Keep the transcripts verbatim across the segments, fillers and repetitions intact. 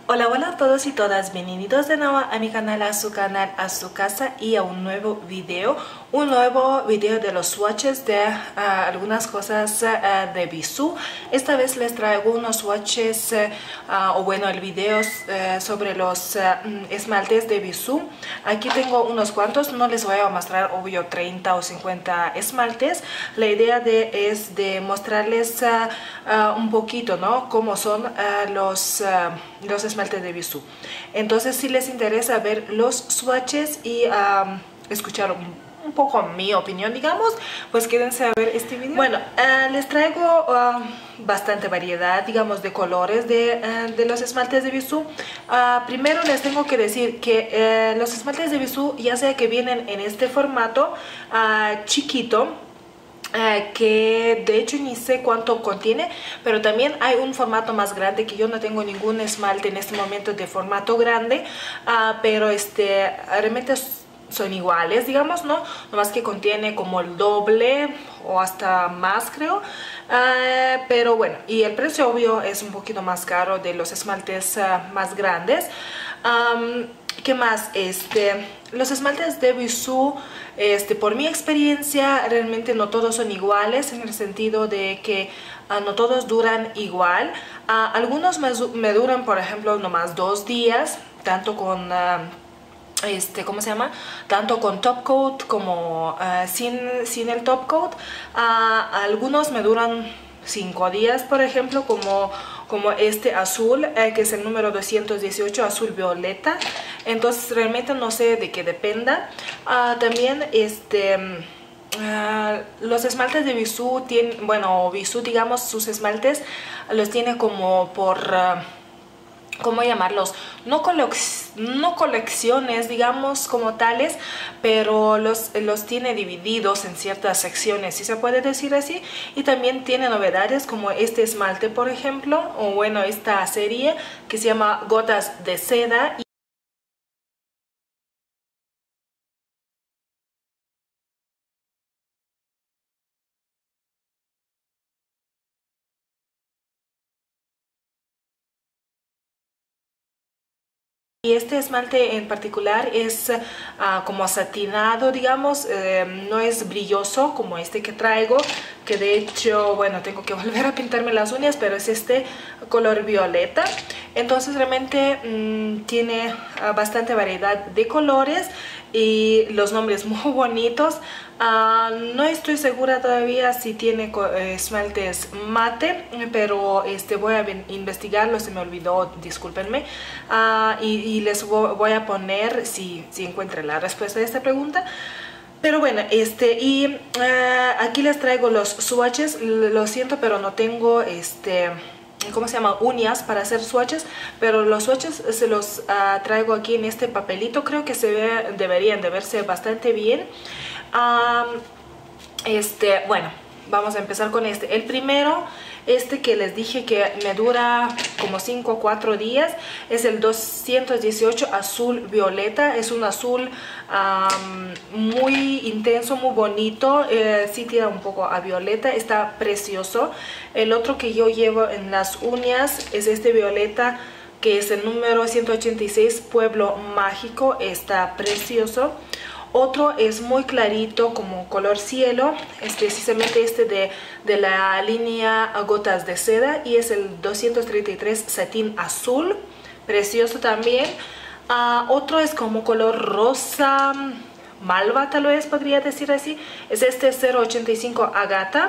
Hola, hola a todos y todas, bienvenidos de nuevo a mi canal, a su canal, a su casa y a un nuevo video, un nuevo video de los swatches de uh, algunas cosas uh, de Bisú. Esta vez les traigo unos swatches, uh, o bueno, el video uh, sobre los uh, esmaltes de Bisú. Aquí tengo unos cuantos, no les voy a mostrar obvio treinta o cincuenta esmaltes. La idea de, es de mostrarles uh, uh, un poquito, ¿no? Cómo son uh, los, uh, los esmaltes de Bisú. Entonces, si les interesa ver los swatches y um, escuchar un un poco mi opinión, digamos, pues quédense a ver este video. Bueno, uh, les traigo uh, bastante variedad, digamos, de colores de, uh, de los esmaltes de Bisú. Uh, primero les tengo que decir que uh, los esmaltes de Bisú, ya sea que vienen en este formato uh, chiquito, Uh, que de hecho ni sé cuánto contiene, pero también hay un formato más grande, que yo no tengo ningún esmalte en este momento de formato grande, uh, pero este realmente son iguales, digamos, ¿no? Nomás que contiene como el doble o hasta más, creo. Uh, pero bueno, y el precio obvio es un poquito más caro de los esmaltes uh, más grandes. Um, ¿Qué más? Este, los esmaltes de Bisú, este, por mi experiencia, realmente no todos son iguales, en el sentido de que uh, no todos duran igual. Uh, algunos me, me duran, por ejemplo, nomás dos días, tanto con... Uh, Este, ¿cómo se llama? Tanto con top coat como uh, sin, sin el top coat. Uh, algunos me duran cinco días, por ejemplo, como, como este azul, eh, que es el número doscientos dieciocho, azul violeta. Entonces realmente no sé de qué dependa. Uh, también este... Uh, los esmaltes de Bisú tienen, bueno, Bisú, digamos, sus esmaltes los tiene como por... Uh, ¿cómo llamarlos? No, colec no colecciones, digamos, como tales, pero los, los tiene divididos en ciertas secciones, si se puede decir así. Y también tiene novedades como este esmalte, por ejemplo, o bueno, esta serie que se llama Gotas de Seda. Y este esmalte en particular es uh, como satinado, digamos, eh, no es brilloso como este que traigo, que de hecho, bueno, tengo que volver a pintarme las uñas, pero es este color violeta. Entonces realmente mmm, tiene uh, bastante variedad de colores y los nombres muy bonitos. Uh, no estoy segura todavía si tiene esmaltes mate, pero este, voy a investigarlo, se me olvidó, discúlpenme. Uh, y, y les voy a poner, si, si encuentro la respuesta de esta pregunta. Pero bueno, este, y uh, aquí les traigo los swatches. Lo siento, pero no tengo este... ¿cómo se llama? Uñas para hacer swatches, pero los swatches se los uh, traigo aquí en este papelito. Creo que se ve, deberían de verse bastante bien. Um, este, bueno, vamos a empezar con este. El primero, este que les dije que me dura como cinco o cuatro días, es el doscientos dieciocho azul violeta. Es un azul um, muy intenso, muy bonito, eh, sí tira un poco a violeta, está precioso. El otro que yo llevo en las uñas es este violeta, que es el número ciento ochenta y seis, Pueblo Mágico, está precioso. Otro es muy clarito, como color cielo, es precisamente este de, de la línea Gotas de Seda, y es el doscientos treinta y tres satín azul, precioso también. Uh, otro es como color rosa malva, tal vez podría decir así, es este cero ochenta y cinco Agata.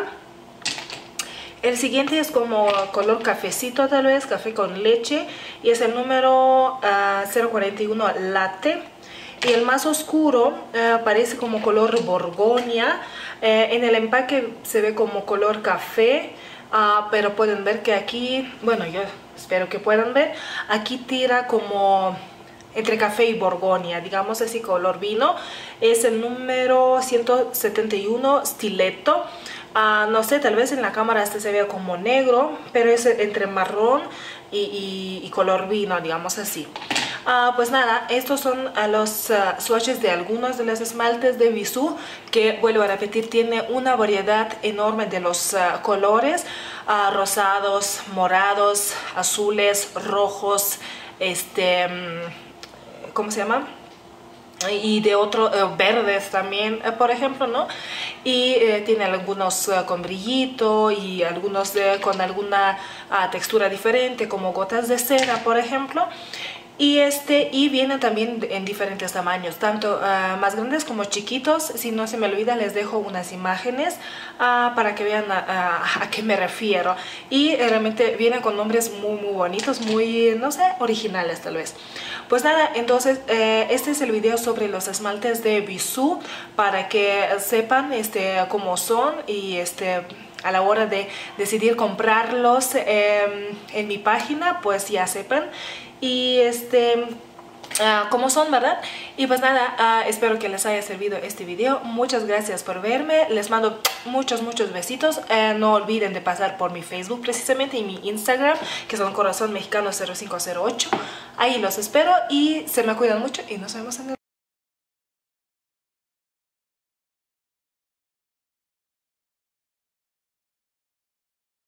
El siguiente es como color cafecito, tal vez, café con leche, y es el número uh, cero cuarenta y uno Latte. Y el más oscuro uh, parece como color borgoña. Eh, en el empaque se ve como color café, uh, pero pueden ver que aquí, bueno, yo espero que puedan ver, aquí tira como entre café y borgoña, digamos así, color vino. Es el número ciento setenta y uno Stiletto. Uh, no sé, tal vez en la cámara este se vea como negro, pero es entre marrón y, y, y color vino, digamos así. Uh, pues nada, estos son uh, los uh, swatches de algunos de los esmaltes de Bisú, que vuelvo a repetir, tiene una variedad enorme de los uh, colores, uh, rosados, morados, azules, rojos, este, ¿cómo se llama? Y de otros eh, verdes también, eh, por ejemplo, ¿no? Y eh, tiene algunos eh, con brillito y algunos eh, con alguna uh, textura diferente, como gotas de cera, por ejemplo. Y, este, y vienen también en diferentes tamaños, tanto uh, más grandes como chiquitos. Si no se me olvida, les dejo unas imágenes uh, para que vean a, a, a qué me refiero. Y eh, realmente vienen con nombres muy muy bonitos, muy, no sé, originales tal vez. Pues nada, entonces eh, este es el video sobre los esmaltes de Bisú, para que sepan este, cómo son y este... a la hora de decidir comprarlos eh, en mi página, pues ya sepan. Y este... Uh, como son, ¿verdad? Y pues nada, uh, espero que les haya servido este video. Muchas gracias por verme. Les mando muchos, muchos besitos. Uh, no olviden de pasar por mi Facebook precisamente y mi Instagram, que son Corazón Mexicano cero cinco cero ocho. Ahí los espero y se me cuidan mucho y nos vemos en el